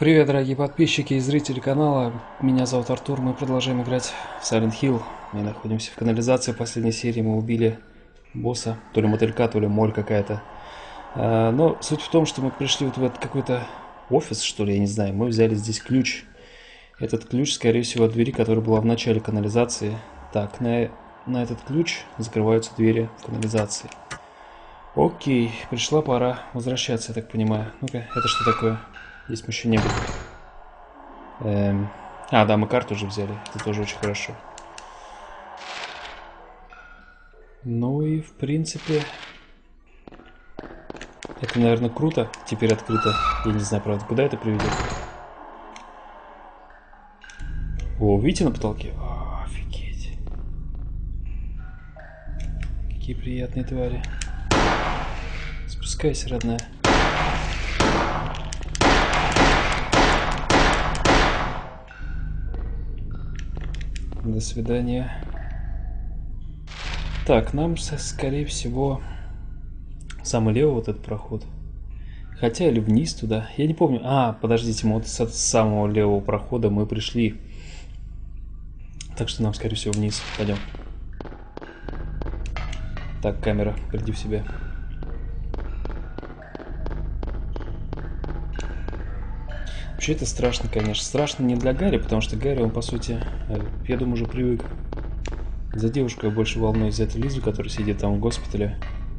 Привет, дорогие подписчики и зрители канала. Меня зовут Артур. Мы продолжаем играть в Silent Hill. Мы находимся в канализации. В последней серии мы убили босса. То ли мотылька, то ли моль какая-то. Но суть в том, что мы пришли вот в этот какой-то офис, что ли, я не знаю. Мы взяли здесь ключ. Этот ключ, скорее всего, от двери, которая была в начале канализации. Так, на этот ключ закрываются двери в канализации. Окей, пришла пора возвращаться, я так понимаю. Ну-ка, это что такое? Здесь мы еще не были. Да, мы карту уже взяли. Это тоже очень хорошо. Ну и, в принципе... Это, наверное, круто. Теперь открыто. Я не знаю, правда, куда это приведет. О, видите на потолке? О, офигеть. Какие приятные твари. Спускайся, родная. До свидания. Так, нам, скорее всего, самый левый вот этот проход. Хотя или вниз туда. Я не помню. Подождите, мы вот с самого левого прохода мы пришли. Так что нам, скорее всего, вниз. Пойдем. Так, камера, приди в себя. Вообще это страшно, конечно. Страшно не для Гарри, потому что Гарри, он, по сути, я думаю, уже привык. За девушку я больше волнуюсь, за эту Лизу, которая сидит там в госпитале.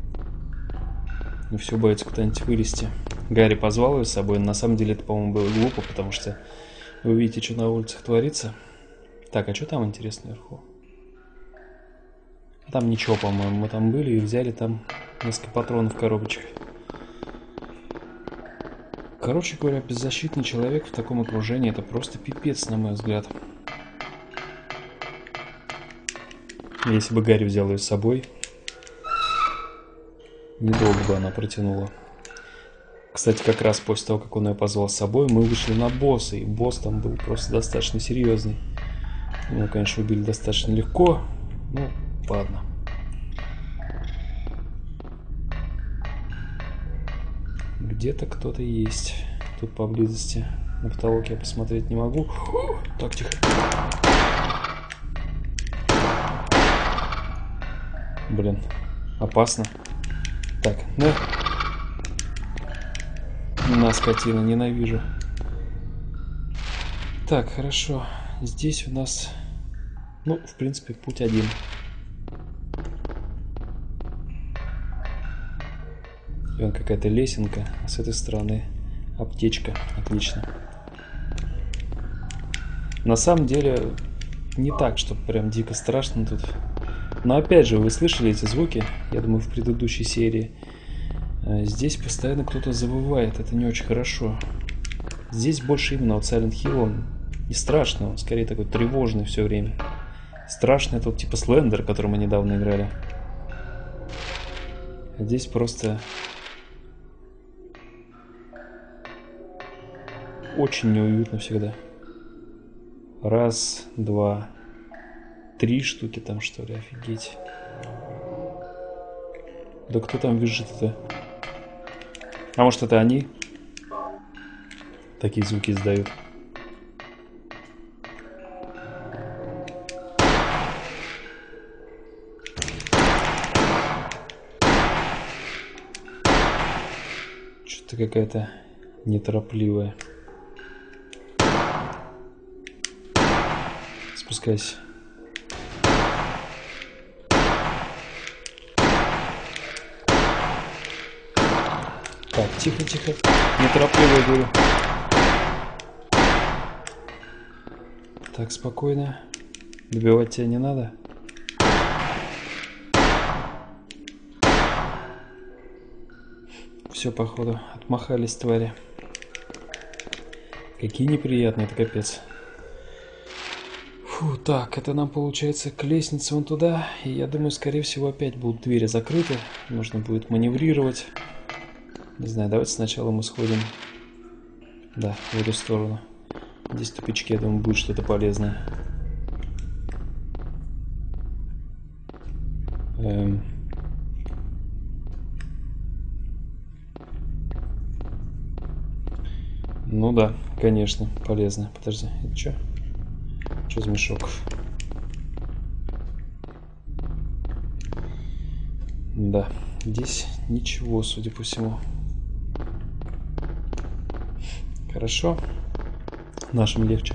И все боится куда-нибудь вылезти. Гарри позвал ее с собой, но на самом деле это, по-моему, было глупо, потому что вы видите, что на улицах творится. Так, а что там интересно наверху? Там ничего, по-моему. Мы там были и взяли там несколько патронов в коробочках. Короче говоря, беззащитный человек в таком окружении — это просто пипец, на мой взгляд. Если бы Гарри взял ее с собой, недолго бы она протянула. Кстати, как раз после того, как он ее позвал с собой, мы вышли на босса, и босс там был просто достаточно серьезный. Его, конечно, убили достаточно легко, ну, ладно. Где-то кто-то есть тут поблизости. На потолок я посмотреть не могу. Так, тихо. Блин, опасно. Так, на, скотина, ненавижу. Так, хорошо. Здесь у нас, ну, в принципе, путь один. И вон какая-то лесенка, а с этой стороны аптечка. Отлично. На самом деле, не так, что прям дико страшно тут. Но опять же, вы слышали эти звуки, я думаю, в предыдущей серии. Здесь постоянно кто-то завывает, это не очень хорошо. Здесь больше именно вот Silent Hill, он не страшный, он скорее такой тревожный все время. Страшный это вот типа Слендер, который мы недавно играли. А здесь просто очень неуютно всегда. Раз, два, 3 штуки там, что ли, офигеть. Да кто там визжит-то? А может, это они? Такие звуки издают. Что-то какая-то неторопливая. Спускайся. Так, тихо, тихо. Неторопливо, я говорю. Так, спокойно. Добивать тебя не надо. Все, походу, отмахались твари. Какие неприятные, это капец. Фу, так, это нам получается к лестнице вон туда. И я думаю, скорее всего, опять будут двери закрыты. Нужно будет маневрировать. Не знаю, давайте сначала мы сходим. Да, в эту сторону. Здесь тупички, я думаю, будет что-то полезное. Ну да, конечно, полезно. Подожди, это что? Что за мешок? Да, здесь ничего, судя по всему. Хорошо. Нашим легче.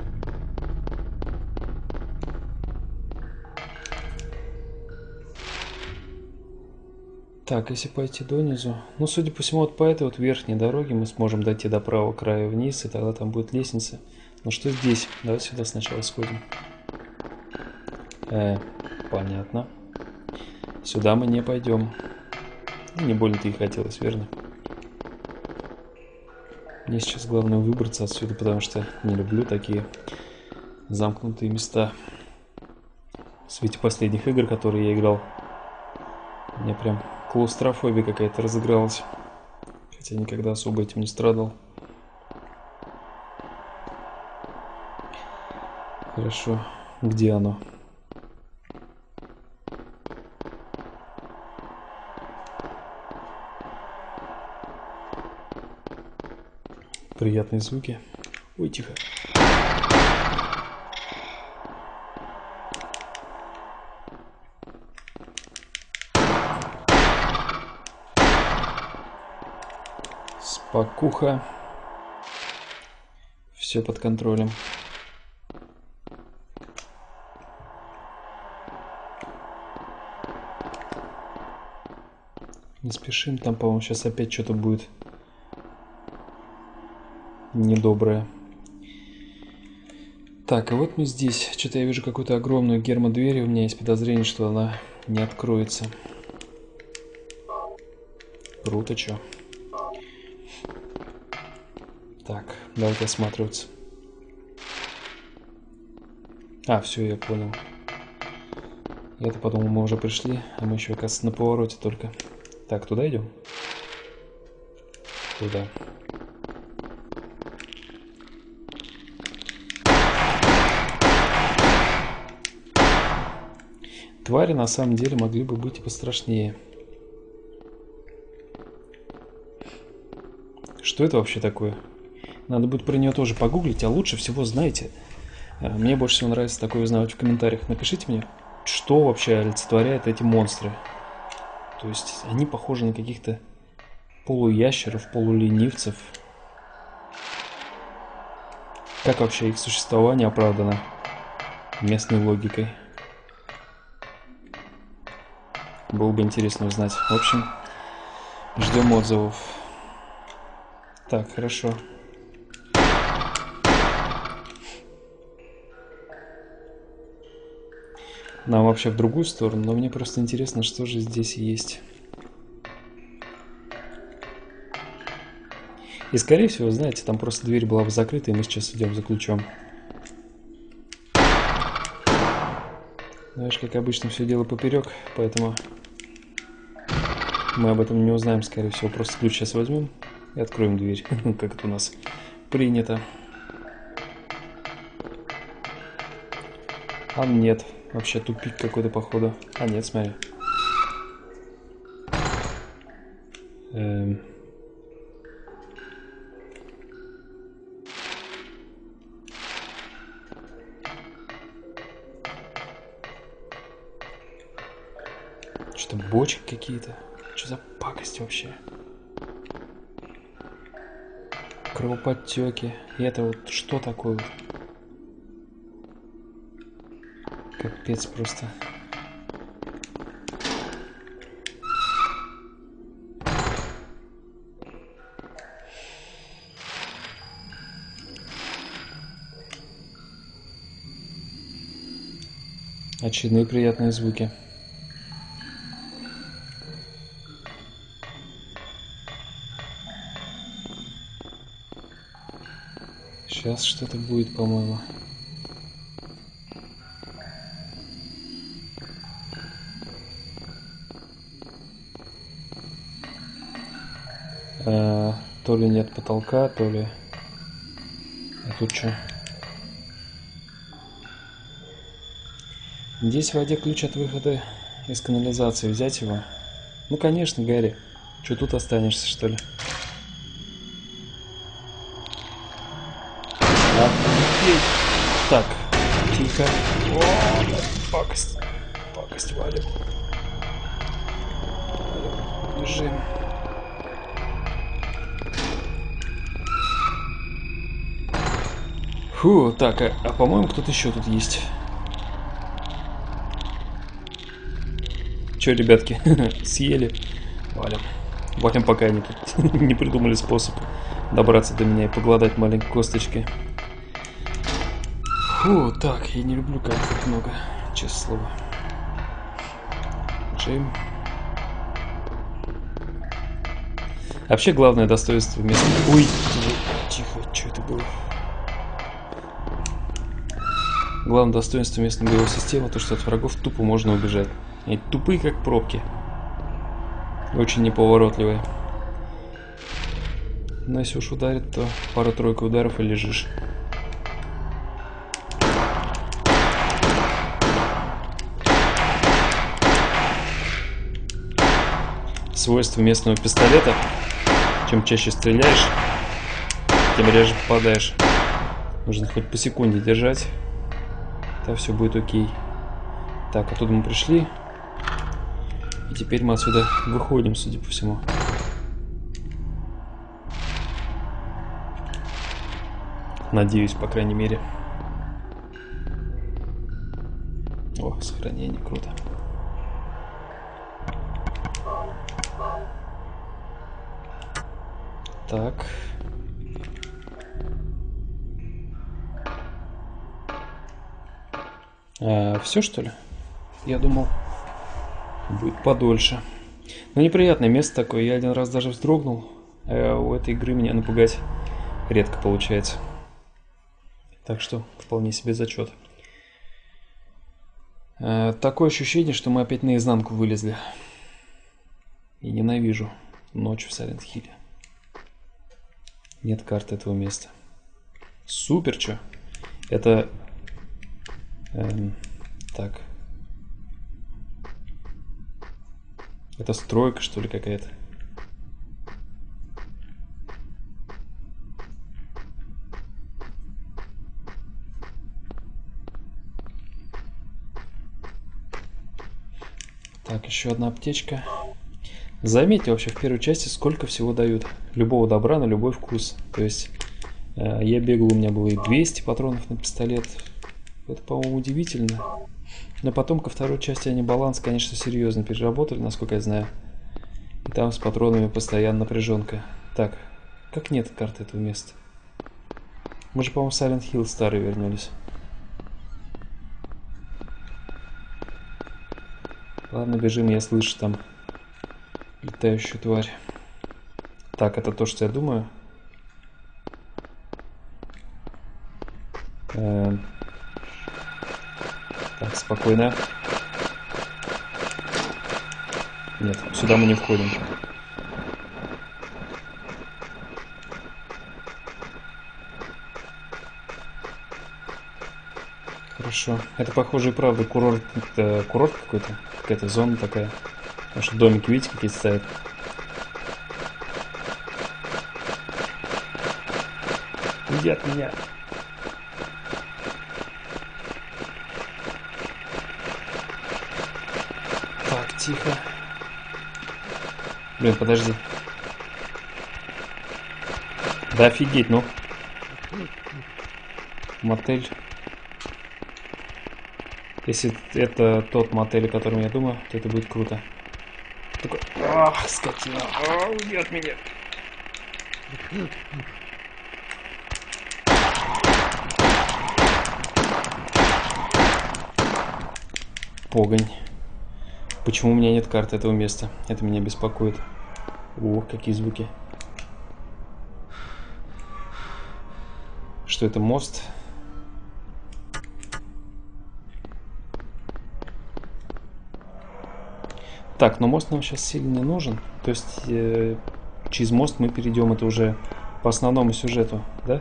Так, если пойти донизу... Ну, судя по всему, вот по этой вот верхней дороге мы сможем дойти до правого края вниз, и тогда там будет лестница. Но что здесь? Давай сюда сначала сходим. Понятно. Сюда мы не пойдем. Не больно-то и хотелось, верно? Мне сейчас главное выбраться отсюда, потому что не люблю такие замкнутые места. В свете последних игр, которые я играл, у меня прям клаустрофобия какая-то разыгралась. Хотя никогда особо этим не страдал. Хорошо. Где оно? Приятные звуки. Ой, тихо. Спокуха. Все под контролем. Не спешим, там, по-моему, сейчас опять что-то будет недоброе. Так, и вот мы здесь. Что-то я вижу какую-то огромную гермодверь, у меня есть подозрение, что она не откроется. Круто, чё. Так, давайте осматриваться. А, все, я понял. Я-то подумал, мы уже пришли, а мы еще, оказывается, на повороте только. Так, туда идем? Туда. Твари на самом деле могли бы быть и пострашнее. Что это вообще такое? Надо будет про нее тоже погуглить, а лучше всего, знаете, мне больше всего нравится такое узнавать в комментариях. Напишите мне, что вообще олицетворяют эти монстры. То есть они похожи на каких-то полуящеров, полуленивцев. Как вообще их существование оправдано местной логикой? Было бы интересно узнать. В общем, ждем отзывов. Так, хорошо. Нам вообще в другую сторону, но мне просто интересно, что же здесь есть. И скорее всего, знаете, там просто дверь была бы закрыта, и мы сейчас идем за ключом. Знаешь, как обычно, все дело поперек, поэтому мы об этом не узнаем, скорее всего. Просто ключ сейчас возьмем и откроем дверь, как это у нас принято. А нет, вообще тупик какой-то, походу. А нет, смотри. Что-то бочки какие-то. Что за пакость вообще? Кровоподтеки. И это вот что такое? Капец просто. Очередные приятные звуки. Сейчас что-то будет, по-моему. То ли нет потолка, то ли... А тут что? Здесь в воде ключ от выхода из канализации. Взять его? Ну, конечно, Гарри. Что, тут останешься, что ли? Так, тихо. О, да, пакость. Пакость валим. Бежим. Фу, так, а по-моему, кто-то еще тут есть. Че, ребятки, съели? Валим. Валим, пока они тут не придумали способ добраться до меня и погладать маленькой косточкой. Фу, так, я не люблю, как тут много, честное слово. Джейм. Вообще, главное достоинство вместо... Ой, тихо, что это было? Главное достоинство местной боевой системы, то что от врагов тупо можно убежать. Они тупые, как пробки. Очень неповоротливые. Но если уж ударит, то пара-тройка ударов и лежишь. Свойство местного пистолета: чем чаще стреляешь, тем реже попадаешь. Нужно хоть по секунде держать, то все будет окей. Так, оттуда мы пришли. И теперь мы отсюда выходим, судя по всему. Надеюсь, по крайней мере. О, сохранение, круто. Так. Все, что ли? Я думал, будет подольше. Но неприятное место такое. Я один раз даже вздрогнул. У этой игры меня напугать редко получается. Так что вполне себе зачет. Такое ощущение, что мы опять наизнанку вылезли. И ненавижу ночь в Silent Hill. Нет карты этого места. Супер, чё? Это... так. Это стройка, что ли, какая-то? Так, еще одна аптечка. Заметьте вообще в первой части, сколько всего дают. Любого добра на любой вкус. То есть я бегал, у меня было и 200 патронов на пистолет. Это, по-моему, удивительно. Но потом ко второй части они баланс, конечно, серьезно переработали, насколько я знаю. И там с патронами постоянно напряженка. Так, как нет карты этого места? Мы же, по-моему, в Silent Hill старый вернулись. Ладно, бежим, я слышу там летающую тварь. Так, это то, что я думаю. Так, спокойно. Нет, сюда мы не входим. Хорошо. Это, похоже, и правда курорт. Это курорт какой-то. Какая-то зона такая. Потому что домики, видите, какие стоят. Иди от меня. Так, тихо. Блин, подожди. Да офигеть, ну. Мотель. Если это тот мотель, о котором я думаю, то это будет круто. Такой... Ах, скотина. Уйди от меня. Погонь. Почему у меня нет карты этого места? Это меня беспокоит. Ох, какие звуки. Что это, мост? Так, но мост нам сейчас сильно не нужен. То есть через мост мы перейдем, это уже по основному сюжету, да?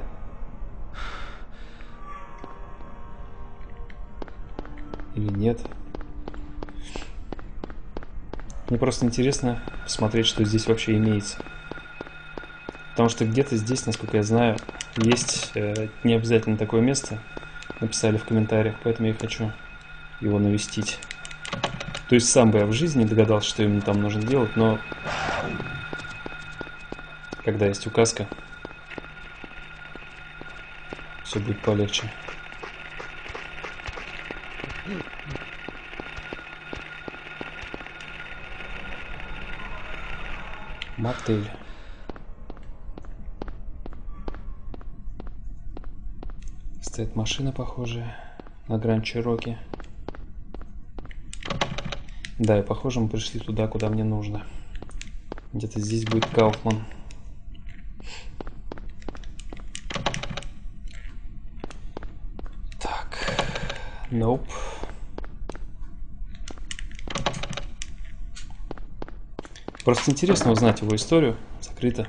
Или нет? Мне просто интересно посмотреть, что здесь вообще имеется. Потому что где-то здесь, насколько я знаю, есть не обязательно такое место, написали в комментариях, поэтому я хочу его навестить. То есть сам бы я в жизни не догадался, что именно там нужно делать, но когда есть указка, все будет полегче. Мотель. Стоит машина, похожая на Гранд Чироки. Да, и похоже, мы пришли туда, куда мне нужно. Где-то здесь будет Кауфман. Так. Nope. Просто интересно узнать его историю. Закрыто.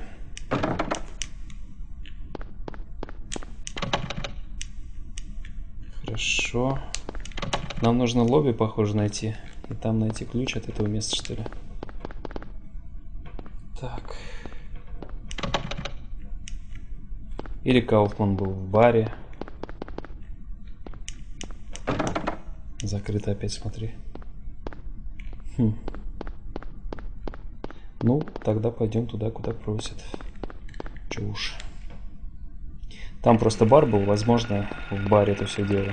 Хорошо. Нам нужно лобби, похоже, найти. И там найти ключ от этого места, что ли. Так. Или Кауфман был в баре. Закрыто опять, смотри. Ну, тогда пойдем туда, куда просят. Че уж. Там просто бар был, возможно, в баре это все дело.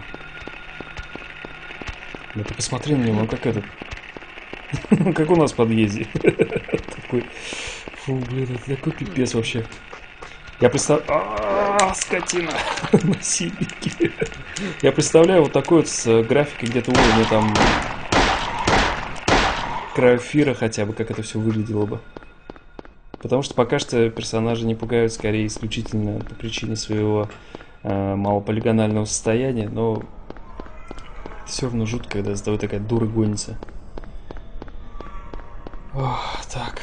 Да ты посмотри на него, как этот. Как у нас в подъезде. Такой. Фу, блин, это такой пипец вообще. Я представляю... Скотина. Насильники. Я представляю вот такой вот с графикой где-то уровня там... Крафира хотя бы, как это все выглядело бы. Потому что пока что персонажи не пугают, скорее исключительно по причине своего малополигонального состояния, но все равно жутко, когда за тобой такая дура гонится. Ох, так.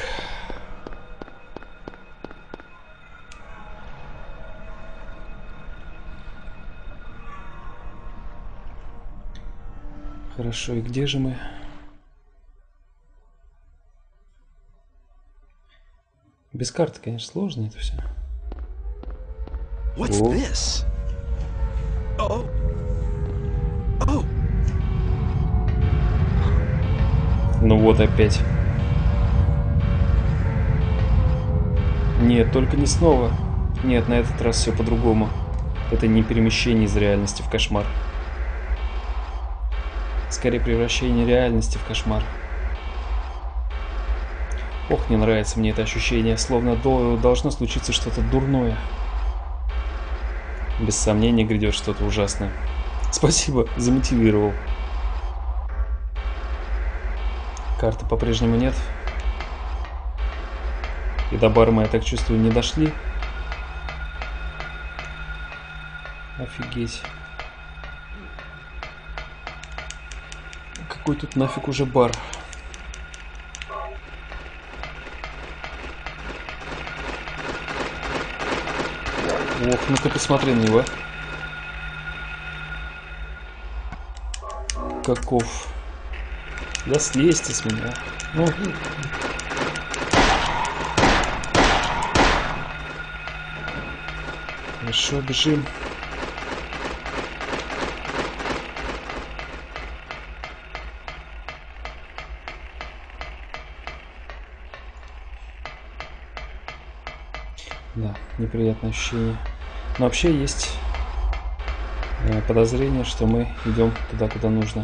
Хорошо, и где же мы? Без карты, конечно, сложно это все. What's this? Oh. Oh. Ну вот опять. Нет, только не снова. Нет, на этот раз все по-другому. Это не перемещение из реальности в кошмар. Скорее превращение реальности в кошмар. Ох, не нравится мне это ощущение, словно должно случиться что-то дурное. Без сомнения грядет что-то ужасное. Спасибо, замотивировал. Карты по-прежнему нет. И до бара мы, я так чувствую, не дошли. Офигеть. Какой тут нафиг уже бар? Ох, ну ты посмотри на него. Каков. Да слезьте с меня. Ну. Хорошо, бежим. Да, неприятное ощущение. Но вообще есть подозрение, что мы идем туда, куда нужно.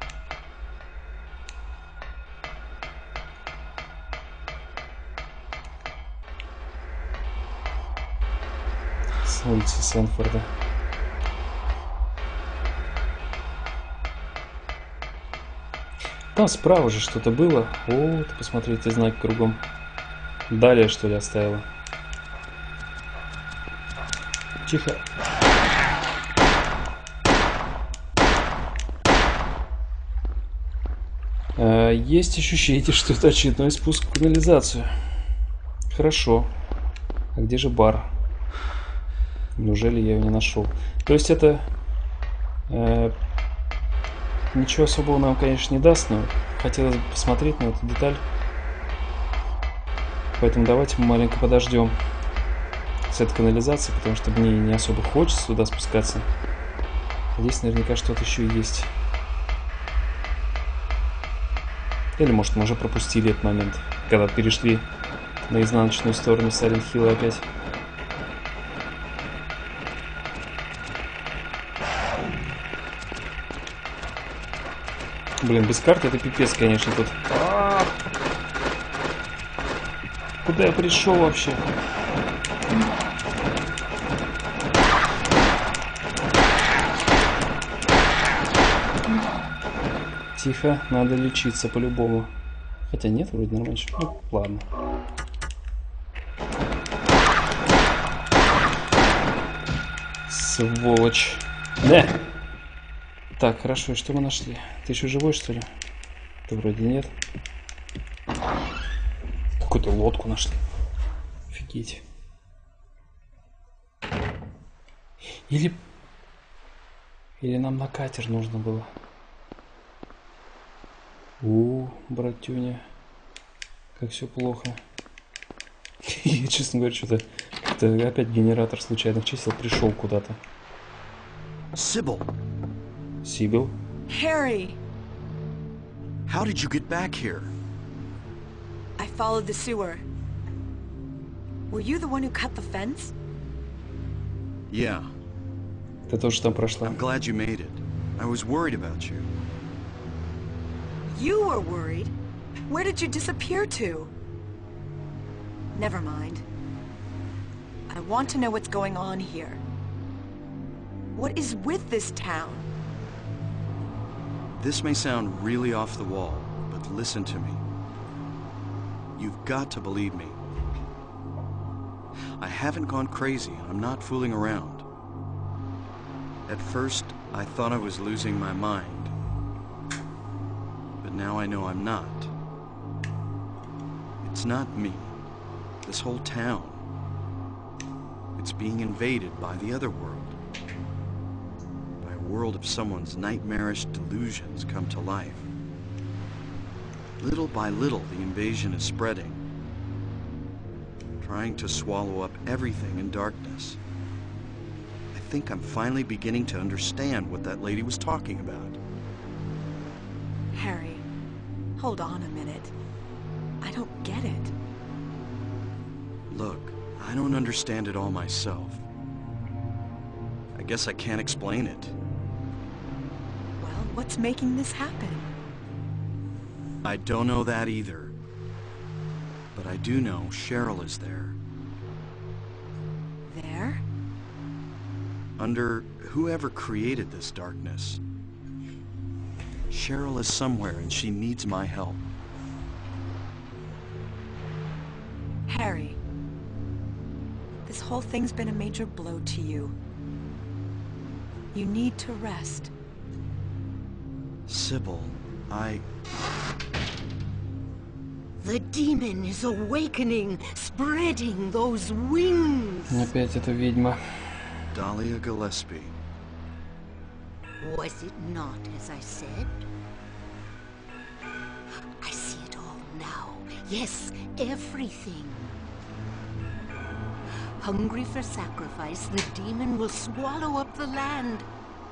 С улицы Сэнфорда. Там справа же что-то было. О, ты посмотри, эти знаки кругом. Далее, что ли, оставила? Тихо. Есть ощущение, что это очередной спуск в канализацию. Хорошо. А где же бар? Неужели я его не нашел? То есть это... ничего особого нам, конечно, не даст, но хотелось бы посмотреть на эту деталь. Поэтому давайте мы маленько подождем с этой канализацией, потому что мне не особо хочется туда спускаться. Здесь наверняка что-то еще есть. Или, может, мы уже пропустили этот момент, когда перешли на изнаночную сторону Silent Hill опять. Блин, без карты это пипец, конечно, тут. Куда я пришел вообще? Тихо, надо лечиться по-любому. Хотя нет, вроде нормально. Ну, ладно. Сволочь. Да. Так, хорошо, и что мы нашли? Ты еще живой, что ли? Да вроде нет. Какую-то лодку нашли. Офигеть. Или нам на катер нужно было. Братюня. Как все плохо. Я, честно говоря, что-то опять генератор случайных чисел пришел куда-то. Sybil. Сибил? Harry! How did you get back here? I followed the sewer. Were you the one who cut the fence? Yeah, Ты тоже там прошла. I'm glad you made it. I was worried about you. You were worried? Where did you disappear to? Never mind. I want to know what's going on here. What is with this town? This may sound really off the wall, but listen to me. You've got to believe me. I haven't gone crazy, and I'm not fooling around. At first, I thought I was losing my mind. But now I know I'm not. It's not me. This whole town. It's being invaded by the other world. By a world of someone's nightmarish delusions come to life. Little by little, the invasion is spreading, trying to swallow up everything in darkness. I think I'm finally beginning to understand what that lady was talking about. Harry, hold on a minute. I don't get it. Look, I don't understand it all myself. I guess I can't explain it. Well, what's making this happen? I don't know that either. But I do know Cheryl is there. There? Under whoever created this darkness. Cheryl is somewhere and she needs my help. Harry, this whole thing's been a major blow to you. You need to rest. Sybil, The demon is awakening, spreading those wings. Опять эта ведьма. Dahlia Gillespie. Was it not as I said? I see it all now. Yes, everything. Hungry for sacrifice, the demon will swallow up the land.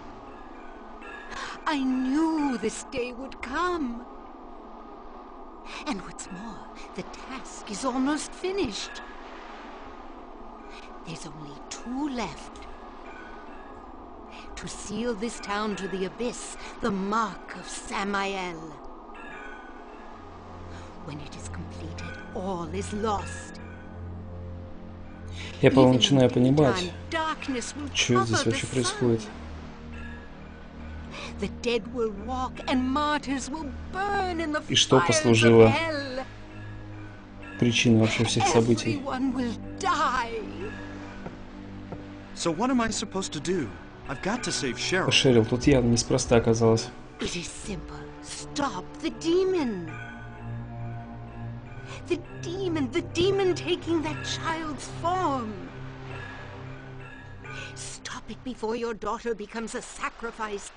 I knew this day would come. And what's more, the task is almost finished. There's only 2 left. To seal this town to the abyss, the mark of Samael. When it is completed, all is lost. Я, по-моему, начинаю понимать, что здесь вообще происходит. И что послужило причиной вообще всех событий. So what am I supposed to do? I've got to save Cheryl. Шерил тут явно неспроста оказалось. It is simple. Stop the demon. The demon taking that child's form. Stop it before your daughter becomes a sacrifice.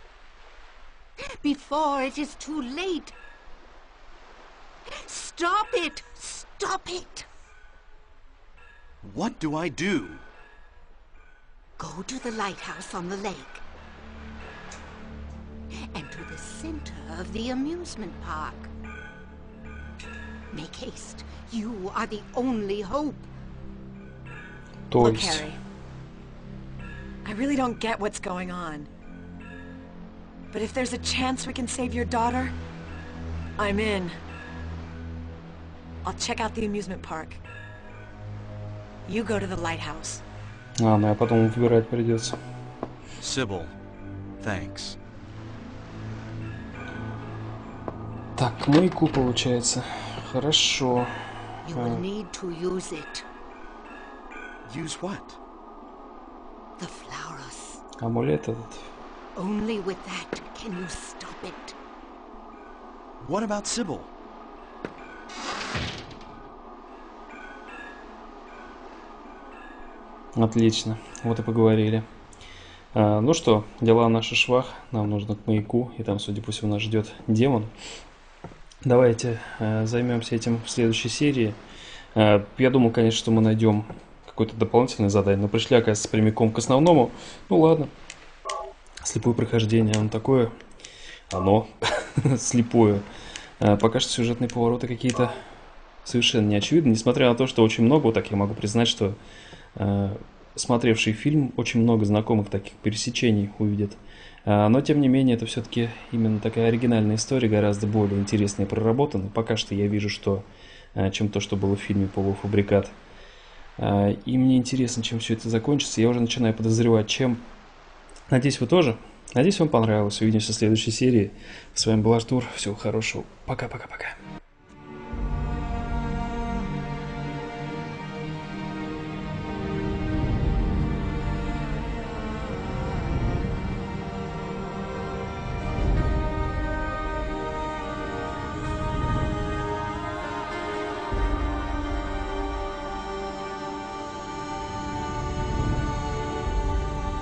Before it is too late. Stop it! Stop it! What do I do? Go to the lighthouse on the lake. center of the amusement park. Make haste. You are the only hope. То Look, есть... Harry. I really don't get what's going on. But if there's a chance we can save your daughter, I'm in. I'll check out the amusement park. You go to the lighthouse. А, ну я потом выбирать придется. Sybil, thanks. Так, маяку получается. Хорошо. You will need to use it. Use what? The flowers. Амулет этот. Only with that can you stop it. What about Sybil? Отлично. Вот и поговорили. Ну что, дела наши швах. Нам нужно к маяку. И там, судя по всему, нас ждет демон. Давайте займемся этим в следующей серии. Я думал, конечно, что мы найдем какое-то дополнительное задание, но пришли, оказывается, прямиком к основному. Ну ладно. Слепое прохождение, оно такое. Оно слепое. Пока что сюжетные повороты какие-то совершенно не очевидны. Несмотря на то, что очень много, вот так я могу признать, что смотревший фильм очень много знакомых таких пересечений увидит. Но, тем не менее, это все-таки именно такая оригинальная история, гораздо более интересная и проработанная. Пока что я вижу, что чем то, что было в фильме «Полуфабрикат». И мне интересно, чем все это закончится. Я уже начинаю подозревать, чем. Надеюсь, вы тоже. Надеюсь, вам понравилось. Увидимся в следующей серии. С вами был Артур. Всего хорошего. Пока-пока-пока.